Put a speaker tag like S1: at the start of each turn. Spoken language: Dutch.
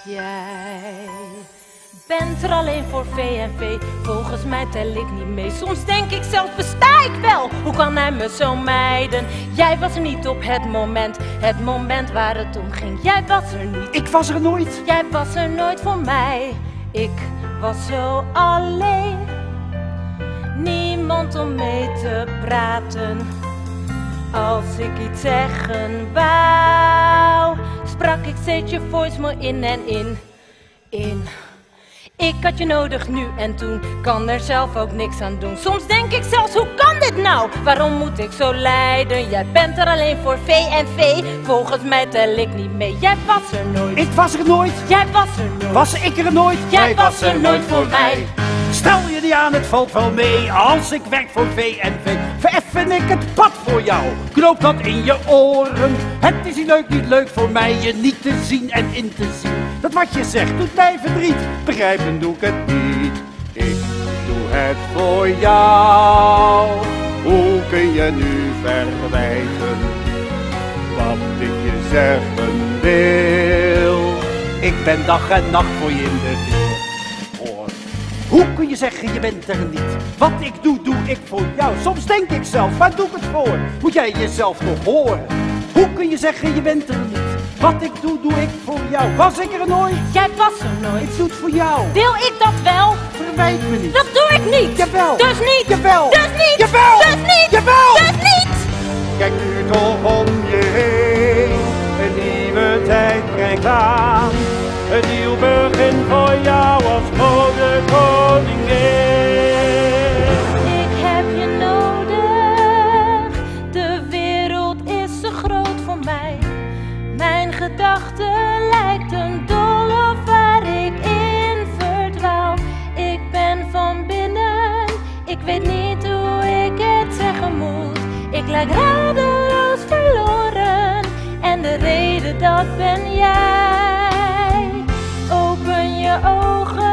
S1: Jij bent er alleen voor V&V, volgens mij tel ik niet mee. Soms denk ik zelfs, besta ik wel? Hoe kan hij me zo mijden? Jij was er niet op het moment waar het om ging. Jij was er niet.
S2: Ik was er nooit.
S1: Jij was er nooit voor mij. Ik was zo alleen. Niemand om mee te praten. Als ik iets zeggen wou, sprak ik steeds je voicemail in en in. Ik had je nodig nu en toen, kan er zelf ook niks aan doen. Soms denk ik zelfs, hoe kan dit nou? Waarom moet ik zo lijden? Jij bent er alleen voor V&V, volgens mij tel ik niet mee. Jij was er nooit.
S2: Ik was er nooit.
S1: Jij was er nooit.
S2: Was ik er nooit?
S1: Jij was er nooit voor mij.
S2: Stel je niet aan, het valt wel mee. Als ik werk voor V&V, vereffen ik het pad voor jou. Knoop dat in je oren. Het is niet leuk voor mij je niet te zien en in te zien. Dat wat je zegt doet mij verdriet. Begrijpen doe ik het niet. Ik doe het voor jou. Hoe kun je nu verwijten wat ik je zeggen wil? Ik ben dag en nacht voor je in de wil. Hoe kun je zeggen je bent er niet? Wat ik doe, doe ik voor jou. Soms denk ik zelfs, waar doe ik het voor? Moet jij jezelf nog horen? Hoe kun je zeggen je bent er niet? Wat ik doe, doe ik voor jou. Was ik er nooit?
S1: Jij was er nooit.
S2: Ik doe het voor jou.
S1: Wil ik dat wel?
S2: Verwijt me niet.
S1: Dat doe ik niet.
S2: Jawel.
S1: Dus niet.
S2: Jawel.
S1: Dus niet.
S2: Jawel.
S1: Dus niet.
S2: Jawel.
S1: Dus niet.
S2: Kijk nu toch om je heen. Een nieuwe tijd brengt aan. Een nieuw begin voor jou als mode koningin.
S1: Ik heb je nodig. De wereld is te groot voor mij. Mijn gedachten lijkt een doolhof waar ik in verdwaal. Ik ben van binnen. Ik weet niet hoe ik het zeggen moet. Ik lijk radeloos verloren. En de reden dat ben jij. Open je ogen.